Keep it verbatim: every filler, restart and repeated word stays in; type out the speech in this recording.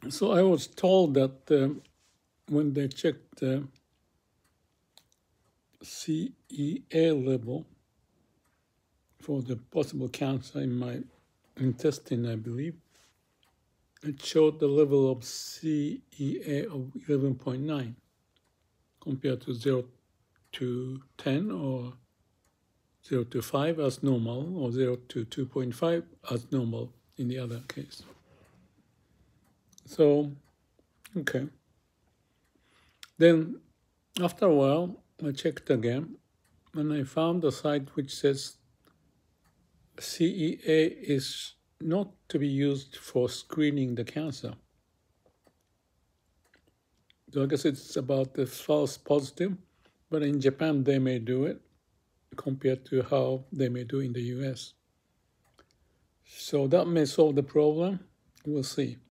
So I was told that um, when they checked the C E A level for the possible cancer in my intestine, I believe, it showed the level of C E A of eleven point nine compared to zero to ten or zero to five as normal or zero to two point five as normal in the other case. So, okay. Then after a while, I checked again and I found a site which says C E A is not to be used for screening the cancer. So I guess it's about the false positive, but in Japan they may do it compared to how they may do in the U S. So that may solve the problem. We'll see.